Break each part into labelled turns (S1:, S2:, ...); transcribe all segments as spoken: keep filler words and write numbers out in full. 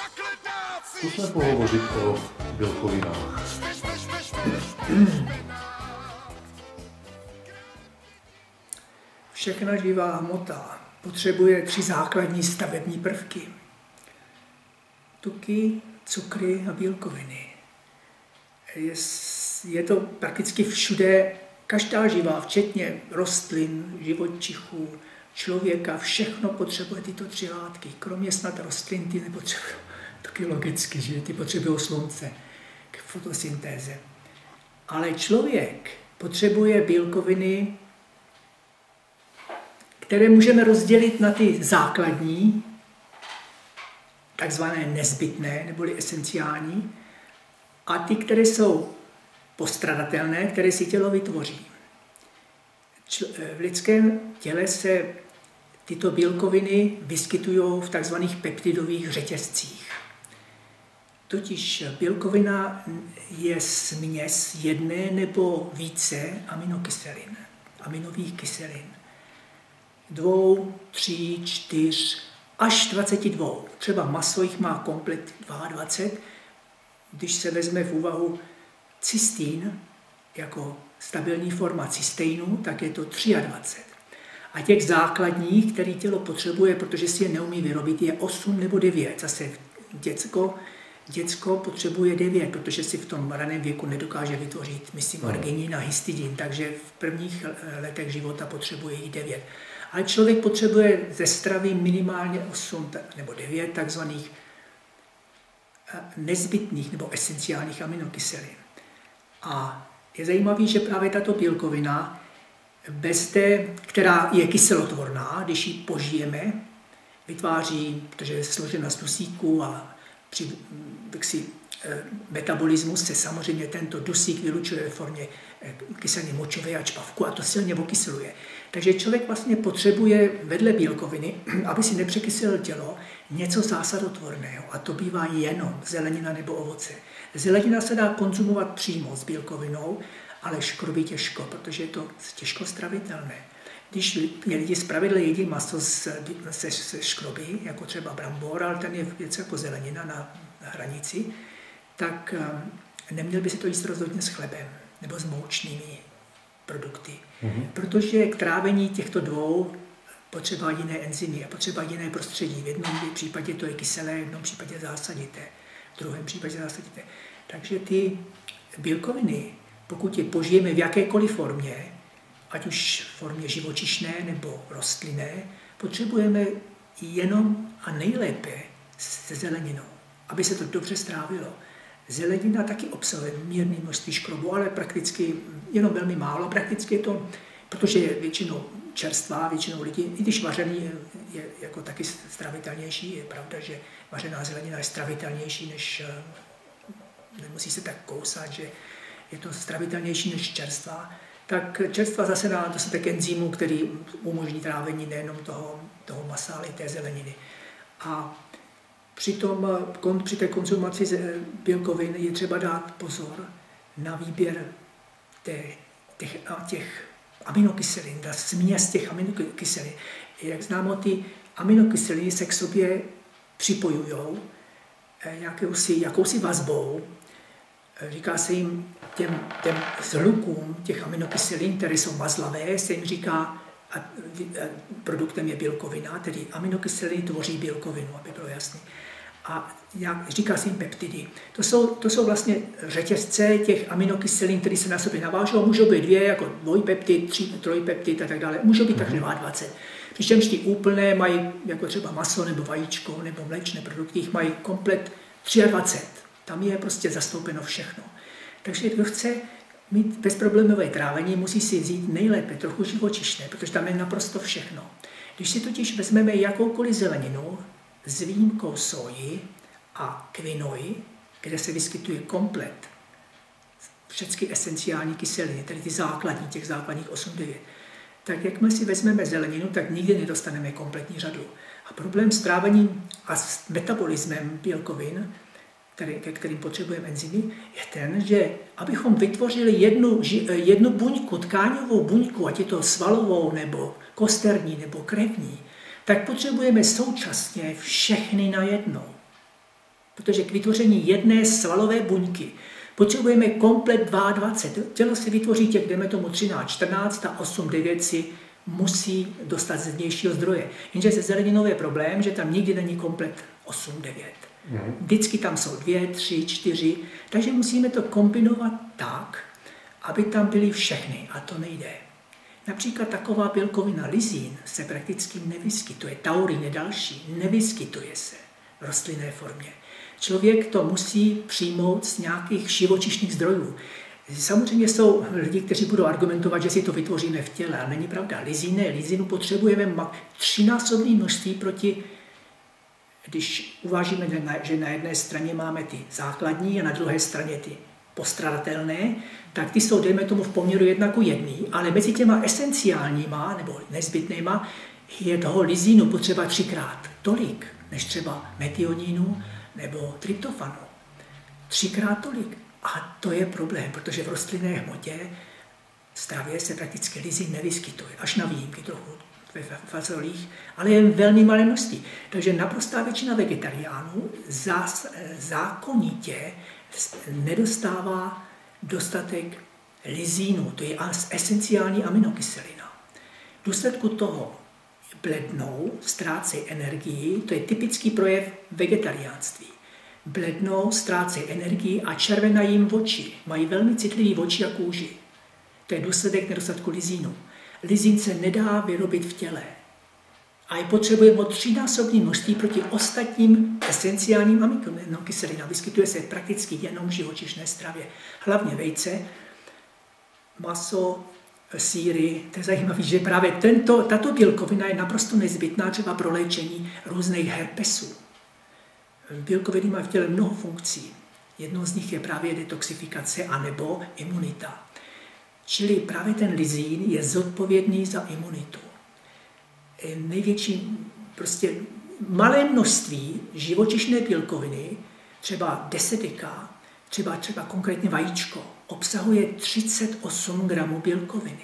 S1: Zkusme pohovořit o bílkovinách.
S2: Všechna živá hmota potřebuje tři základní stavební prvky. Tuky, cukry a bílkoviny. Je, je to prakticky všude, každá živá, včetně rostlin, živočichů, člověka, všechno potřebuje tyto tři látky. Kromě snad rostlin, ty nepotřebují, taky logicky, že ty potřebují slunce k fotosyntéze. Ale člověk potřebuje bílkoviny, které můžeme rozdělit na ty základní, takzvané nezbytné neboli esenciální, a ty, které jsou postradatelné, které si tělo vytvoří. V lidském těle se tyto bílkoviny vyskytují v takzvaných peptidových řetězcích. Totiž bílkovina je směs jedné nebo více aminokyselin, aminových kyselin. Dvou, tří, čtyř, až dvacet dva. Třeba maso jich má komplet dvacet dva. Když se vezme v úvahu cystín jako stabilní forma cysteinu, tak je to dvacet tři. A těch základních, který tělo potřebuje, protože si je neumí vyrobit, je osm nebo devět. Zase děcko, děcko potřebuje devět, protože si v tom raném věku nedokáže vytvořit, myslím, arginin a histidin, takže v prvních letech života potřebuje i devět. Ale člověk potřebuje ze stravy minimálně osm nebo devět takzvaných nezbytných nebo esenciálních aminokyselin. A je zajímavé, že právě tato bílkovina, bez té, která je kyselotvorná, když ji požijeme, vytváří, protože je složena z dusíku a při si, metabolismus se samozřejmě tento dusík vylučuje ve formě kyseliny močové a čpavku a to silně okyseluje. Takže člověk vlastně potřebuje vedle bílkoviny, aby si nepřekyselil tělo, něco zásadotvorného. A to bývá jenom zelenina nebo ovoce. Zelenina se dá konzumovat přímo s bílkovinou, ale škroby těžko, protože je to těžko stravitelné. Když lidi zpravidla jedí maso se, se, se škroby, jako třeba brambor, ale ten je něco jako zelenina na, na hranici, tak neměl by si to jíst rozhodně s chlebem nebo s moučnými produkty. Mm-hmm. Protože k trávení těchto dvou potřeba jiné enzymy a potřeba jiné prostředí. V jednom případě to je kyselé, v jednom případě zásadité, v druhém případě zásadité. Takže ty bílkoviny, pokud je požijeme v jakékoliv formě, ať už v formě živočišné nebo rostlinné, potřebujeme jenom a nejlépe se zeleninou, aby se to dobře strávilo. Zelenina taky obsahuje mírné množství škrobu, ale prakticky jenom velmi málo. Prakticky je to, protože je většinou čerstvá, většinou lidí, i když vařený je jako taky stravitelnější, je pravda, že vařená zelenina je stravitelnější než, nemusí se tak kousat, že je to stravitelnější než čerstvá, tak čerstva zase dá dostatek enzymů, který umožní trávení nejenom toho, toho masa, ale i té zeleniny. A při, tom, při té konzumaci bílkovin je třeba dát pozor na výběr té, těch, těch aminokyselin, ta směs těch aminokyselin. Jak známo, ty aminokyseliny se k sobě připojují jakousi, jakousi vazbou. Říká se jim těm, těm zhlukům těch aminokyselin, které jsou mazlavé, se jim říká, a produktem je bílkovina, tedy aminokyseliny tvoří bílkovinu, aby bylo jasné. A jak říká se jim peptidy. To jsou, to jsou vlastně řetězce těch aminokyselin, které se na sobě navážou. Můžou být dvě, jako dvojpeptid, tři, trojpeptid a tak dále. Můžou být takže dvacet. Přičemž ty úplné mají, jako třeba maso nebo vajíčko nebo mléčné produkty, jich mají komplet dvacet tři. Tam je prostě zastoupeno všechno. Takže kdo chce mít bezproblémové trávení, musí si vzít nejlépe trochu živočišné, protože tam je naprosto všechno. Když si totiž vezmeme jakoukoliv zeleninu s výjimkou soji a kvinoji, kde se vyskytuje komplet všechny esenciální kyseliny, tedy ty základní, těch základních osm devět, tak jakmile si vezmeme zeleninu, tak nikdy nedostaneme kompletní řadu. A problém s trávením a s metabolismem bílkovin, který, ke kterým potřebujeme enzymy, je ten, že abychom vytvořili jednu, jednu buňku, tkáňovou buňku, ať je to svalovou, nebo kosterní, nebo krevní, tak potřebujeme současně všechny najednou. Protože k vytvoření jedné svalové buňky potřebujeme komplet dvacet dva. Tělo si vytvoří těch, jdeme tomu třináct, čtrnáct a osm, devět si musí dostat z vnějšího zdroje. Jenže se zeleninou je problém, že tam nikdy není komplet osm, devět. Vždycky tam jsou dvě, tři, čtyři, takže musíme to kombinovat tak, aby tam byly všechny a to nejde. Například taková bílkovina lysín se prakticky nevyskytuje, taurin je další, nevyskytuje se v rostlinné formě. Člověk to musí přijmout z nějakých živočišných zdrojů. Samozřejmě jsou lidi, kteří budou argumentovat, že si to vytvoříme v těle, ale není pravda. Lysíny, lysinu potřebujeme třinásobné množství proti, když uvážíme, že na jedné straně máme ty základní a na druhé straně ty postradatelné, tak ty jsou, dejme tomu, v poměru jedna ku jedný, ale mezi těma esenciálníma nebo nezbytnýma je toho lysínu potřeba třikrát tolik, než třeba metionínu nebo tryptofanu. Třikrát tolik. A to je problém, protože v rostlinné hmotě v stravě se prakticky lysín nevyskytuje, až na výjimky trochu ve fazolích, ale jen velmi malé množství. Takže naprostá většina vegetariánů zás, zákonitě nedostává dostatek lysínu, to je esenciální aminokyselina. V důsledku toho blednou, ztrácejí energii, to je typický projev vegetariánství. Blednou, ztrácejí energii a červenají jim oči. Mají velmi citlivý oči a kůži. To je důsledek nedostatku lysínu. Lysín se nedá vyrobit v těle. A je potřebujeme třínásobné množství proti ostatním esenciálním aminokyselinám. Vyskytuje se prakticky jenom v živočišné stravě. Hlavně vejce, maso, sýry. To je zajímavé, že právě tento, tato bílkovina je naprosto nezbytná třeba pro léčení různých herpesů. Bílkoviny mají v těle mnoho funkcí. Jednou z nich je právě detoxifikace anebo imunita. Čili právě ten lysín je zodpovědný za imunitu. Největší, prostě malé množství živočišné bílkoviny, třeba deset deka, třeba, třeba konkrétně vajíčko, obsahuje třicet osm gramů bílkoviny.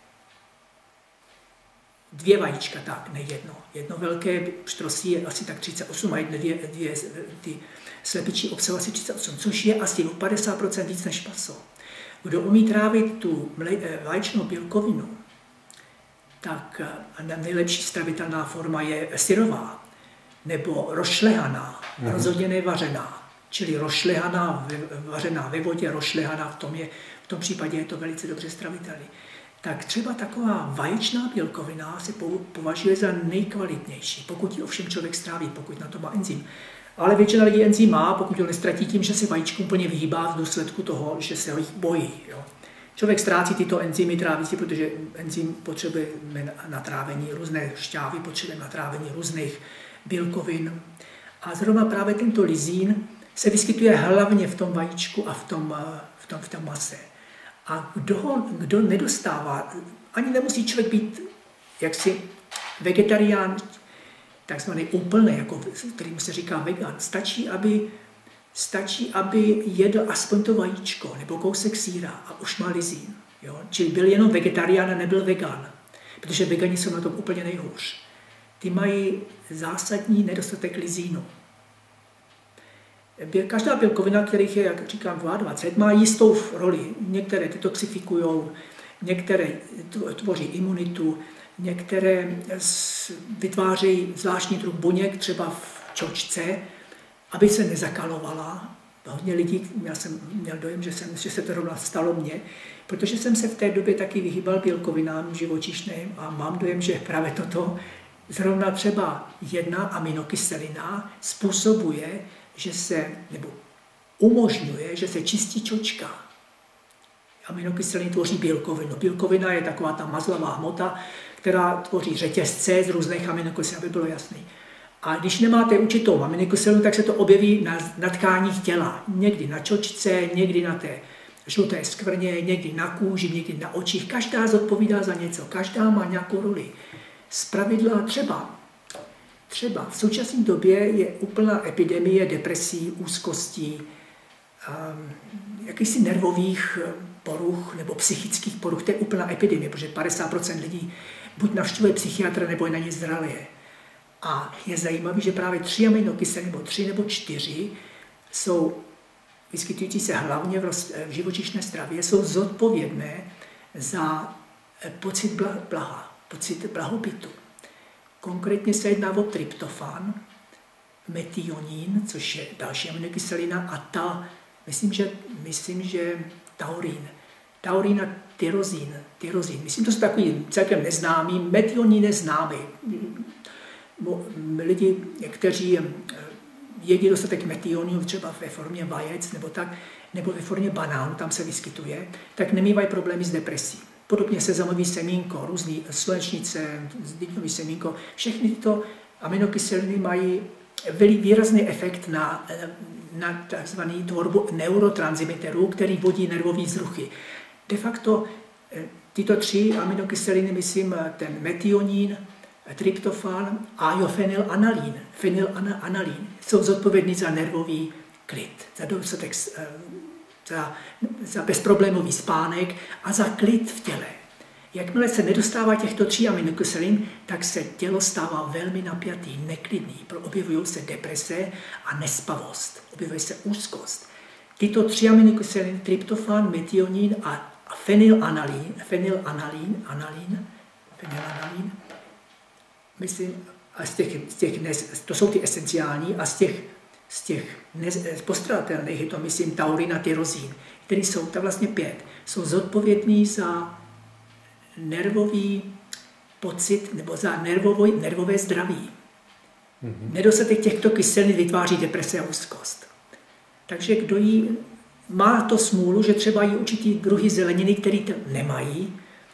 S2: Dvě vajíčka, tak, ne jedno. Jedno velké štrosí je asi tak třicet osm a jedno, dvě, dvě ty slepičí obsahují asi třicet osm, což je asi o padesát procent víc než maso. Kdo umí trávit tu vaječnou bílkovinu, tak nejlepší stravitelná forma je syrová nebo rozšlehaná, mm. rozhodně nevařená. Čili rozšlehaná, vařená ve vodě, rozšlehaná, v tom, je, v tom případě je to velice dobře stravitelný. Tak třeba taková vaječná bílkovina se považuje za nejkvalitnější, pokud ji ovšem člověk stráví, pokud na to má enzym. Ale většina lidí enzym má, pokud ho nestratí tím, že se vajíčku úplně vyhýbá v důsledku toho, že se jich bojí. Jo. Člověk ztrácí tyto enzymy, tráví si, protože enzym potřebuje na trávení různé šťávy, potřebuje na trávení různých bílkovin. A zrovna právě tento lysín se vyskytuje hlavně v tom vajíčku a v tom, v tom, v tom mase. A kdo, ho, kdo nedostává, ani nemusí člověk být jaksi vegetarián, takzvaný úplný, jako, kterým se říká vegan. Stačí aby, stačí, aby jedl aspoň to vajíčko nebo kousek sýra a už má lysín. Jo? Čili byl jenom vegetarián a nebyl vegan, protože vegani jsou na tom úplně nejhůř. Ty mají zásadní nedostatek lysínu. Každá bílkovina, kterých je, jak říkám, dvacet dva, má jistou roli. Některé detoxifikují, některé tvoří imunitu, některé vytvářejí zvláštní druh buněk, třeba v čočce, aby se nezakalovala. Hodně lidí, já jsem měl dojem, že, jsem, že se to rovna stalo mně, protože jsem se v té době taky vyhýbal bílkovinám živočišným a mám dojem, že právě toto, zrovna třeba jedna aminokyselina způsobuje, že se, nebo umožňuje, že se čistí čočka. Aminokyseliny tvoří bílkovinu. Bílkovina je taková ta mazlavá hmota, která tvoří řetězce z různých aminokyselin, aby bylo jasný. A když nemáte určitou aminokyselinu, tak se to objeví na, na tkáních těla. Někdy na čočce, někdy na té žluté skvrně, někdy na kůži, někdy na očích. Každá zodpovídá za něco, každá má nějakou roli. Zpravidla třeba, třeba v současné době je úplná epidemie depresí, úzkostí, um, jakýchsi nervových poruch nebo psychických poruch. To je úplná epidemie, protože padesát procent lidí buď navštěvuje psychiatra, nebo je na ně zralé. A je zajímavé, že právě tři aminokyseliny, nebo tři nebo čtyři, jsou vyskytující se hlavně v, roz, v živočišné stravě, jsou zodpovědné za pocit blaha, pocit blahobytu. Konkrétně se jedná o tryptofan, metionin, což je další aminokyselina, a ta, myslím, že, myslím, že taurin. Taurin a tyrozin. tyrozin. Myslím, to jsou takový celkem neznámý. Metionin je známý. Lidi, kteří jedí dostatek metioninu, třeba ve formě vajec nebo tak, nebo ve formě banánu, tam se vyskytuje, tak nemývají problémy s depresí. Podobně sezamový semínko, různý slunečnice, dýňový semínko, všechny tyto aminokyseliny mají velmi výrazný efekt na, na tzv. Tvorbu neurotransmiterů, který vodí nervové vzruchy. De facto tyto tři aminokyseliny, myslím, ten metionin, tryptofan a jo fenylanalin, fenylanalin, jsou zodpovědní za nervový klid, za dostatek, za, za bezproblémový spánek a za klid v těle. Jakmile se nedostává těchto tří aminokyselin, tak se tělo stává velmi napjatý, neklidný. Objevují se deprese a nespavost, objevuje se úzkost. Tyto tři aminokyseliny, tryptofan, metionin a fenylanalin, fenylanalin, analin, fenylanalin, myslím, a z těch, z těch, to jsou ty esenciální, a z těch, z těch postradatelných je to, myslím, taurin a tyrozin, které jsou, tak vlastně pět, jsou zodpovědní za nervový pocit nebo za nervový, nervové zdraví. Mm-hmm. Nedostatek těchto kyselin vytváří deprese a úzkost. Takže kdo jí má to smůlu, že třeba jí určitý druhy zeleniny, které to nemají,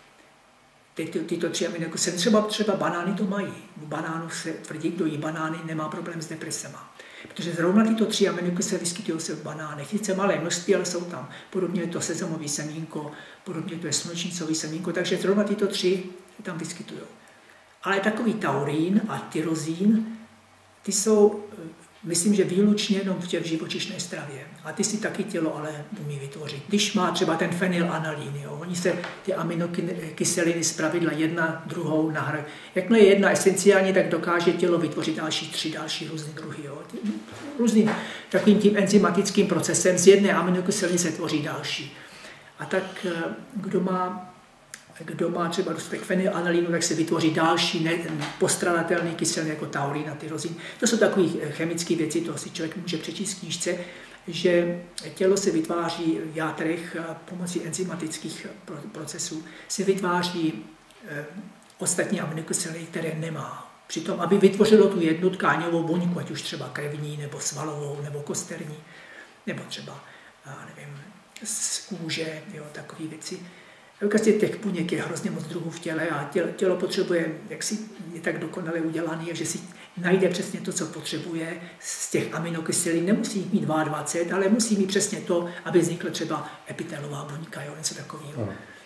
S2: ty, ty, tyto tři aminokyseliny, třeba, třeba banány to mají. U banánů se tvrdí, kdo jí banány, nemá problém s depresema. Protože zrovna tyto tři aminokyseliny vyskytují se v banánech. Sice malé množství, ale jsou tam. Podobně je to sezamový semínko, podobně to je slunečnicový semínko, takže zrovna tyto tři tam vyskytují. Ale takový taurin a tyrozin, ty jsou, myslím, že výlučně jenom v těch živočišné stravě. A ty si taky tělo ale umí vytvořit. Když má třeba ten fenylanalin, jo, oni se ty aminokyseliny zpravidla jedna druhou nahrají. Jakmile je jedna esenciální, tak dokáže tělo vytvořit další tři, další různé druhy. Jo. Různým takovým tím enzymatickým procesem z jedné aminokyseliny se tvoří další. A tak kdo má, kdo má třeba dostatek fenylanalinu, tak se vytvoří další postradatelný kyseliny jako taurin a tyrozin. To jsou takové chemické věci, to si člověk může přečíst v knížce, že tělo se vytváří v játrech pomocí enzymatických procesů, se vytváří eh, ostatní aminokyseliny, které nemá. Přitom, aby vytvořilo tu jednu tkáňovou buňku, ať už třeba krevní, nebo svalovou, nebo kosterní, nebo třeba, já nevím, z kůže, jo, takové věci. Vlastně těch buněk je hrozně moc druhů v těle a tělo, tělo potřebuje, jak si je tak dokonale udělaný, že si najde přesně to, co potřebuje z těch aminokyselin. Nemusí jich mít dvacet dva, ale musí mít přesně to, aby vznikla třeba epitelová buňka, jo, něco takového,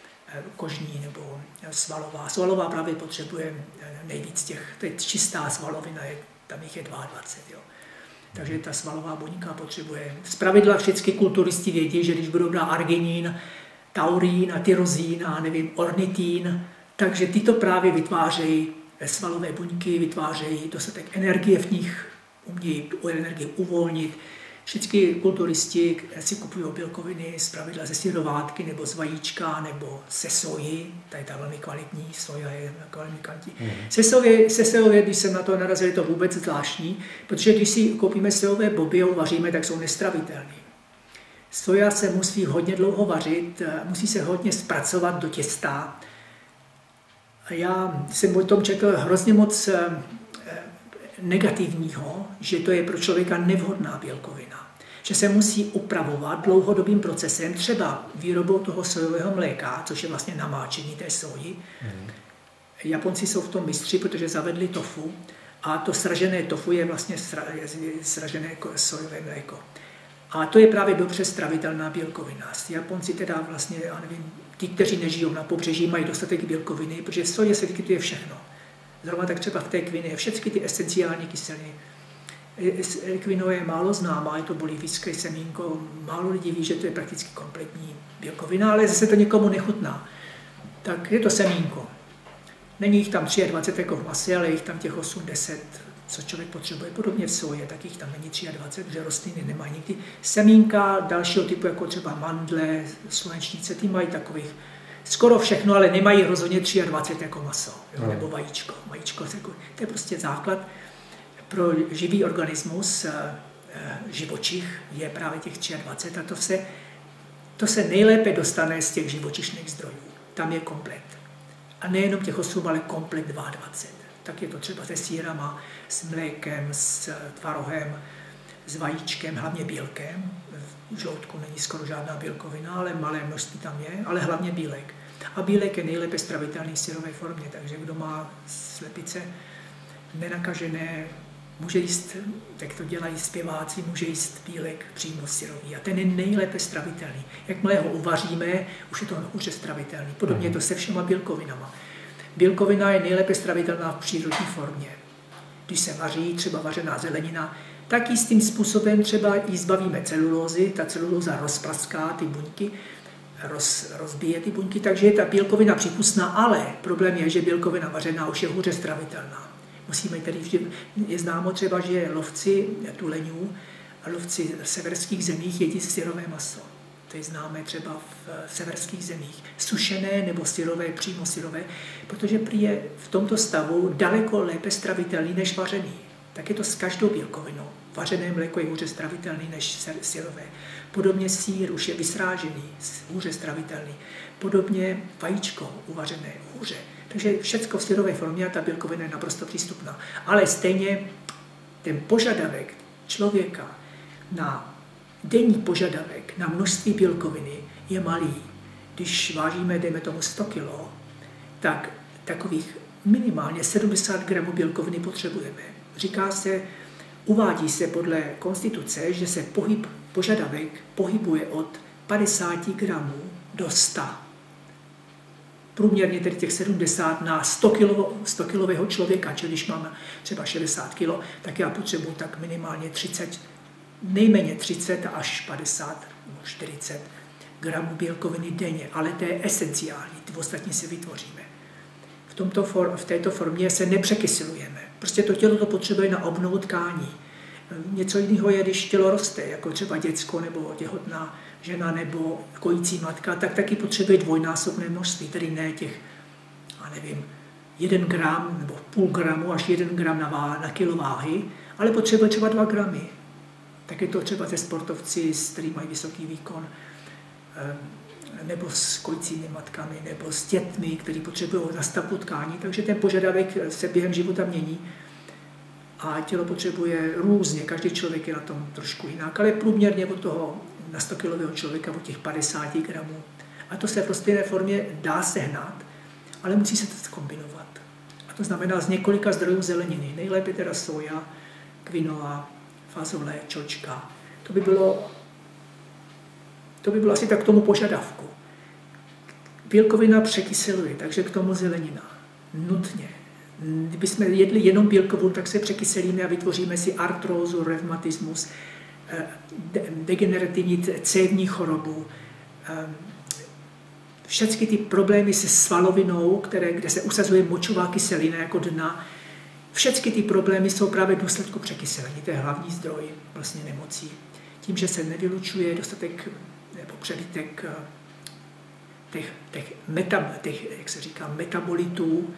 S2: kožní nebo svalová. Svalová právě potřebuje nejvíc těch, to je čistá svalovina, je, tam jich je dvacet dva. Jo. Takže ta svalová buňka potřebuje. Zpravidla všechny kulturisti vědí, že když budou dát arginin, taurin a tyrozin a nevím, ornitin, takže tyto právě vytvářejí svalové buňky, vytvářejí dostatek energie v nich, umějí tu energii uvolnit. Všichni kulturisti si kupují bílkoviny zpravidla ze syrovátky nebo z vajíčka nebo ze soji, tady ta velmi kvalitní soja je velmi kvalitní. Mm. Se soje, se soje, když jsem na to narazil, je to vůbec zvláštní, protože když si koupíme sojové boby a uvaříme, tak jsou nestravitelné. Soja se musí hodně dlouho vařit, musí se hodně zpracovat do těsta. Já jsem o tom četl hrozně moc negativního, že to je pro člověka nevhodná bílkovina. Že se musí upravovat dlouhodobým procesem, třeba výrobou toho sojového mléka, což je vlastně namáčení té soji. Mm. Japonci jsou v tom mistři, protože zavedli tofu a to sražené tofu je vlastně sražené sojové mléko. A to je právě dobře stravitelná bílkovina. Japonci teda vlastně, já nevím, ti, kteří nežijou na pobřeží, mají dostatek bílkoviny, protože v soje se vyskytuje všechno. Zrovna tak třeba v té kvině, všechny ty esenciální kyseliny. Kvinoa je málo známá, je to bolivijské semínko, málo lidí ví, že to je prakticky kompletní bílkovina, ale zase to někomu nechutná. Tak je to semínko. Není jich tam dvacet tři jako v mase, ale je jich tam těch osm deset co člověk potřebuje. Podobně v soje, takých tam není dvacet tři, že rostliny nemají nikdy. Semínka dalšího typu, jako třeba mandle, slunečnice, ty mají takových skoro všechno, ale nemají rozhodně dvacet tři jako maso, jo, nebo vajíčko. Vajíčko, to je prostě základ pro živý organismus, živočich je právě těch dvacet tři a to se, to se nejlépe dostane z těch živočišných zdrojů. Tam je komplet. A nejenom těch osm, ale komplet dvacet dva. Tak je to třeba se sýrama, s mlékem, s tvarohem, s vajíčkem, hlavně bílkem. V žloutku není skoro žádná bílkovina, ale malé množství tam je, ale hlavně bílek. A bílek je nejlépe stravitelný v syrové formě, takže kdo má slepice nenakažené, může jíst, jak to dělají zpěváci, může jíst bílek přímo syrový. A ten je nejlépe stravitelný. Jakmile ho uvaříme, už je to hůře stravitelný. Podobně je to se všema bílkovinama. Bílkovina je nejlépe stravitelná v přírodní formě. Když se vaří, třeba vařená zelenina, tak jistým způsobem třeba jí zbavíme celulózy, ta celulóza rozpraská ty buňky, roz, rozbije ty buňky, takže je ta bílkovina přípustná, ale problém je, že bílkovina vařená už je hůře stravitelná. Musíme tedy vždy, je známo třeba, že lovci tuleňů a lovci v severských zemích jedí syrové maso. To je známé třeba v severských zemích. Sušené nebo syrové, přímo syrové, protože prý je v tomto stavu daleko lépe stravitelný než vařený. Tak je to s každou bílkovinou. Vařené mléko je hůře stravitelný než syrové. Podobně sýr už je vysrážený, hůře stravitelný. Podobně vajíčko uvařené hůře. Takže všechno v syrové formě a ta bílkovina je naprosto přístupná. Ale stejně ten požadavek člověka na denní požadavek na množství bílkoviny je malý. Když vážíme, dejme tomu sto kilo, tak takových minimálně sedmdesát gramů bílkoviny potřebujeme. Říká se, uvádí se podle konstituce, že se pohyb, požadavek pohybuje od padesáti gramů do sta. Průměrně tedy těch sedmdesát na sto kilového člověka, čili když mám třeba šedesát kilo, tak já potřebuji tak minimálně třicet, nejméně třicet až padesát, čtyřicet gramů bílkoviny denně, ale to je esenciální, ty ostatní si vytvoříme. V, tomto for, v této formě se nepřekyselujeme. Prostě to tělo to potřebuje na obnovu tkání. Něco jiného je, když tělo roste, jako třeba děcko nebo těhotná žena nebo kojící matka, tak taky potřebuje dvojnásobné množství, tedy ne těch, a nevím, jeden gram nebo půl gramu až jeden gram na, vá, na kilo váhy, ale potřebuje třeba dva gramy. Tak je to třeba ze sportovci, kteří mají vysoký výkon, nebo s kojícími matkami, nebo s dětmi, kteří potřebují nastavbu tkání, takže ten požadavek se během života mění a tělo potřebuje různě, každý člověk je na tom trošku jinak, ale průměrně od toho na sto kilového člověka od těch padesáti gramů. A to se v rostlinné formě dá sehnat, ale musí se to kombinovat. A to znamená z několika zdrojů zeleniny. Nejlépe teda soja, kvinoa, fazole, čočka. To by bylo, to by bylo asi tak k tomu požadavku. Bílkovina překyseluje, takže k tomu zelenina. Nutně. Kdybychom jedli jenom bílkovinu, tak se překyselíme a vytvoříme si artrózu, revmatismus, degenerativní cévní chorobu. Všechny ty problémy se svalovinou, které, kde se usazuje močová kyselina jako dna, všechny ty problémy jsou právě v důsledku překyselení. To je hlavní zdroj vlastně nemocí. Tím, že se nevylučuje dostatek nebo přebytek těch, těch, meta, těch, jak se říká, metabolitů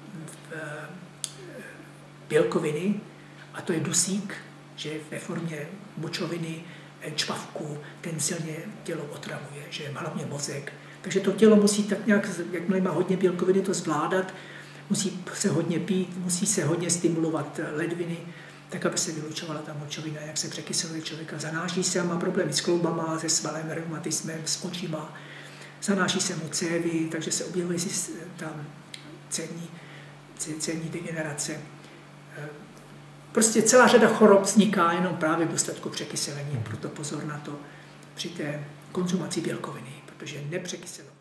S2: bílkoviny, a to je dusík, že ve formě močoviny, čpavku, ten silně tělo otravuje, že hlavně mozek. Takže to tělo musí tak nějak, jakmile má hodně bílkoviny, to zvládat, musí se hodně pít, musí se hodně stimulovat ledviny, tak, aby se vylučovala ta močovina, jak se překyseluje člověka. Zanáší se a má problémy s kloubama, se svalem, reumatismem, s očima. Zanáší se mu cévy, takže se objevuje si tam cévní, cévní degenerace. Prostě celá řada chorob vzniká jenom právě v důsledku překyselení. Proto pozor na to při té konzumaci bílkoviny, protože nepřekyselovat.